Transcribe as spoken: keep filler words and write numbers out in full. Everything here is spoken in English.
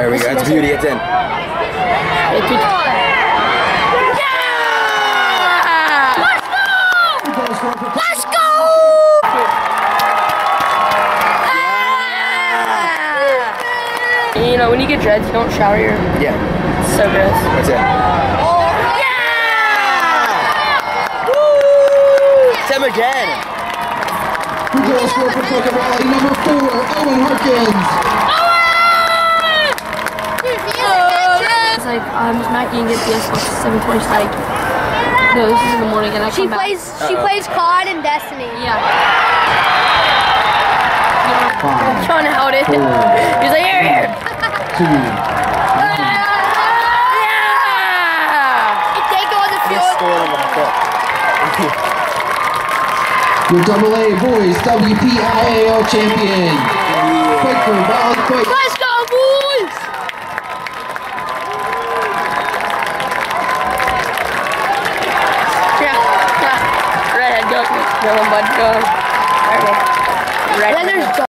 There we go. It's beauty. It's in. Yeah! Let's go! Let's go! You know, when you get dreads, you don't shower your. Yeah. It's so gross. That's it. Oh, yeah! Woo! Tim again. Who goal scorer for Quaker Valley? Number four, Owen Harkins. Owen! It's like I'm um, smacking and get P S Box seven twenty like. No, this is in the morning and I She come plays. back. She plays C O D and Destiny. Yeah. Five, I'm trying to hold it. four, He's like, here, here. two. If they go on the Let's field. score them back up. Your double A boys W P I A L champion. Quaker Valley Quakers. Let's go, boys! Yeah, yeah. Redhead, go. Go on, bud, go on. There we go. Redhead. Then there's